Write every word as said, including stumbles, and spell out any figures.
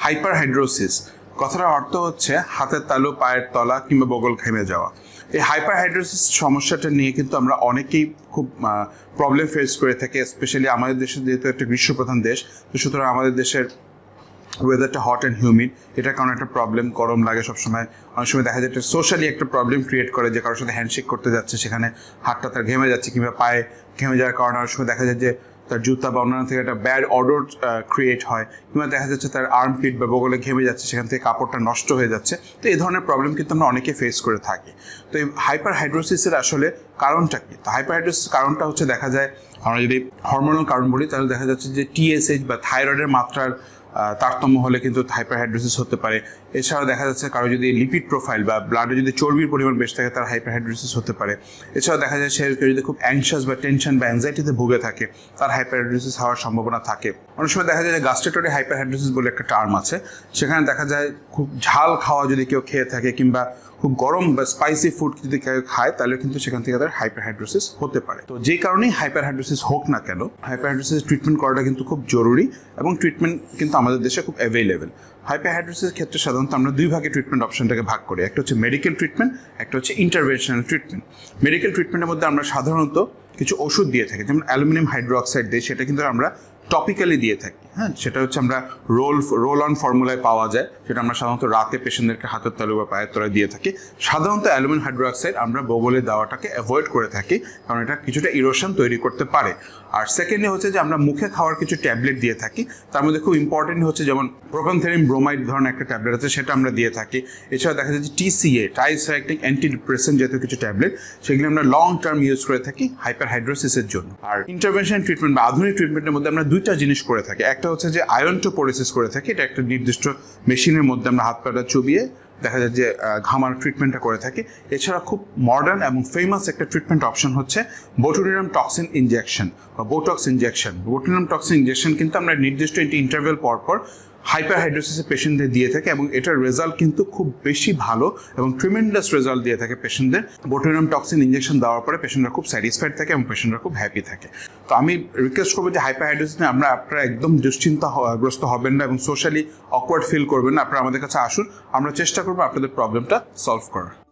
Hyperhidrosis কথাটার অর্থ হচ্ছে হাতের তালু, পায়ের তলা কিংবা বগল ঘেমে যাওয়া। এই হাইপারহাইড্রোসিস সমস্যাটা নিয়ে কিন্তু আমরা অনেকেই খুব প্রবলেম ফেস করে থাকি, স্পেশালি আমাদের দেশে যেহেতু একটা গ্রীষ্মপ্রধান দেশ, তো সুতরাং আমাদের দেশের ওয়েদারটা হট অ্যান্ড হিউমিড, এটার কারণে একটা প্রবলেম, গরম লাগে সবসময়। অনেক সময় দেখা যায় একটা সোশ্যালি একটা প্রবলেম ক্রিয়েট করে, যে কারোর সাথে হ্যান্ডশেক করতে যাচ্ছে সেখানে হাতটা তার ঘেমে যাচ্ছে, কিংবা পায়ে ঘেমে যাওয়ার কারণে অনেক সময় দেখা যায় যে তার জুতা বা অন্যান্য থেকে একটা ব্যাড অডর ক্রিয়েট হয়, কিংবা দেখা যাচ্ছে তার আর্মপিট বা বগলে ঘেমে যাচ্ছে, সেখান থেকে কাপড়টা নষ্ট হয়ে যাচ্ছে। তো এই ধরনের প্রবলেম কিন্তু আমরা অনেকে ফেস করে থাকি। তো এই হাইপারহাইড্রোসিসের আসলে কারণটা কি? তো হাইপারহাইড্রোসিস কারণটা হচ্ছে, দেখা যায় আমরা যদি হরমোনাল কারণ বলি তাহলে দেখা যাচ্ছে যে টিএসএইচ বা থাইরয়েডের মাত্রার তারতম্য হলে কিন্তু হাইপারহাইড্রোসিস হতে পারে। এছাড়াও দেখা যাচ্ছে কারো যদি লিপিড প্রোফাইল বা ব্লাডে যদি চর্বির পরিমাণ বেশি থাকে তার হাইপারহাইড্রোসিস হতে পারে। এছাড়াও দেখা যায় সে যদি খুব অ্যাংশাস বা টেনশন বা অ্যাংজাইটিতে ভুগে থাকে তার হাইপারহাইড্রোসিস হওয়ার সম্ভাবনা থাকে। অনেক সময় দেখা যায় যে গাস্ট্রেটরি হাইপারহাইড্রোসিস বলে একটা টার্ম আছে, সেখানে দেখা যায় খুব ঝাল খাওয়া যদি কেউ খেয়ে থাকে কিংবা খুব গরম বা স্পাইসি ফুড যদি কেউ খায় তাহলে কিন্তু সেখান থেকে তাদের হাইপারহাইড্রোসিস হতে পারে। তো যেই কারণেই হাইপারহাইড্রোসিস হোক না কেন, হাইপারহাইড্রোসিস ট্রিটমেন্ট করাটা কিন্তু খুব জরুরি এবং ট্রিটমেন্ট কিন্তু আমাদের দেশে খুব অ্যাভেলেবেল। হাইপারহাইড্রোসিসের ক্ষেত্রে সাধারণত আমরা দুই ভাগে ট্রিটমেন্ট অপশনটাকে ভাগ করি, একটা হচ্ছে মেডিকেল ট্রিটমেন্ট, একটা হচ্ছে ইন্টারভেনশনাল ট্রিটমেন্ট। মেডিকেল ট্রিটমেন্টের মধ্যে আমরা সাধারণত কিছু ওষুধ দিয়ে থাকি, যেমন অ্যালুমিনিয়াম হাইড্রোক্সাইড দিই, সেটা কিন্তু আমরা টপিক্যালি দিয়ে থাকি। হ্যাঁ, সেটা হচ্ছে আমরা রোল রোল অন ফর্মুলায় পাওয়া যায়, সেটা আমরা সাধারণত রাতে পেশেন্টদেরকে হাতের তালু বা পায়ের তলায় দিয়ে থাকি। সাধারণত অ্যালুমিনিয়াম হাইড্রোক্সাইড আমরা বগলে দেওয়াটাকে অ্যাভয়েড করে থাকি, কারণ এটা কিছুটা ইরোশন তৈরি করতে পারে। আর সেকেন্ডলি হচ্ছে যে আমরা মুখে খাওয়ার কিছু ট্যাবলেট দিয়ে থাকি, তার মধ্যে খুব ইম্পর্টেন্ট হচ্ছে যেমন প্রোপানথেরিন ব্রোমাইড ধরনের একটা ট্যাবলেট আছে, সেটা আমরা দিয়ে থাকি। এছাড়া দেখা যাচ্ছে টিসিএ ট্রাইসাইক্লিক অ্যান্টি ডিপ্রেসেন্ট জাতীয় কিছু ট্যাবলেট, সেগুলো আমরা লং টার্ম ইউজ করে থাকি হাইপারহাইড্রোসিসের জন্য। আর ইন্টারভেনশন ট্রিটমেন্ট বা আধুনিক ট্রিটমেন্টের মধ্যে আমরা দুইটা জিনিস করে থাকি, একটা হচ্ছে যে আয়োন্টোপোরেসিস করে থাকি, এটা একটা নির্দিষ্ট মেশিনের মধ্যে আমরা হাত পাটা চুবিয়ে দেখা যায় যে ঘামার ট্রিটমেন্টটা করে থাকি। এছাড়া খুব মডার্ন এবং ফেমাস একটা ট্রিটমেন্ট অপশন হচ্ছে বোটুলিনাম টক্সিন ইনজেকশন বা Botox injection. Botulinum toxin injection কিন্তু আমরা নির্দিষ্ট একটি ইন্টারভেল পর পর হাইপারহাইড্রোসিসের পেশেন্টদের দিয়ে থাকে এবং এটার রেজাল্ট কিন্তু খুব বেশি ভালো এবং ট্রিমেন্ডাস রেজাল্ট দিয়ে থাকে পেশেন্টদের। বোটুলিনাম টক্সিন ইনজেকশন দেওয়ার পরে পেশেন্টরা খুব স্যাটিসফাইড থাকে এবং পেশেন্টরা খুব হ্যাপি থাকে। তো আমি রিকোয়েস্ট করবো যে হাইপারহাইড্রোসিস নিয়ে আমরা আপনারা একদম দুশ্চিন্তাগ্রস্ত হবেন না এবং সোশ্যালি অকওয়ার্ড ফিল করবেন না, আপনারা আমাদের কাছে আসুন, আমরা চেষ্টা করবো আপনাদের প্রবলেমটা সলভ করার।